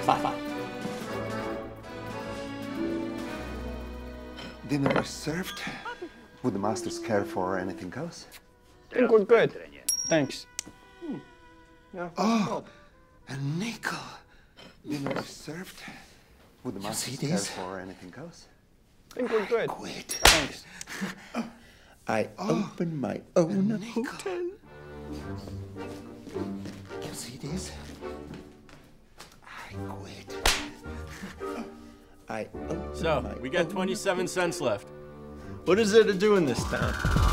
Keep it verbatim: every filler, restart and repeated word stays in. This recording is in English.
Five, five. Dinner is served. Would the masters care for anything else? I think we're good. Thanks. Hmm. Yeah, oh, a nickel. Dinner is served. Would the masters care for anything else? I think we're good. I quit. Thanks. I Oh, open my own hotel. You see this? I quit. I open So, my we got own twenty-seven cents left. What is there to do in this town?